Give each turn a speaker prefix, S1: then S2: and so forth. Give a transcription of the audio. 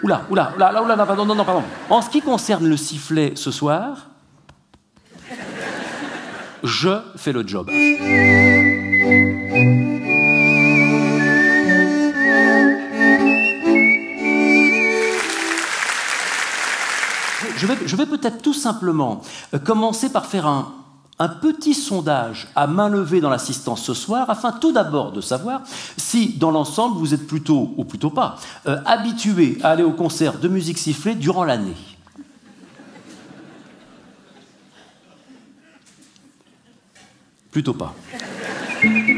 S1: non, pardon. En ce qui concerne le sifflet ce soir, je fais le job. Je vais peut-être tout simplement commencer par faire un petit sondage à main levée dans l'assistance ce soir, afin tout d'abord de savoir si, dans l'ensemble, vous êtes plutôt, ou plutôt pas, habitué à aller au concert de musique sifflée durant l'année. Plutôt pas.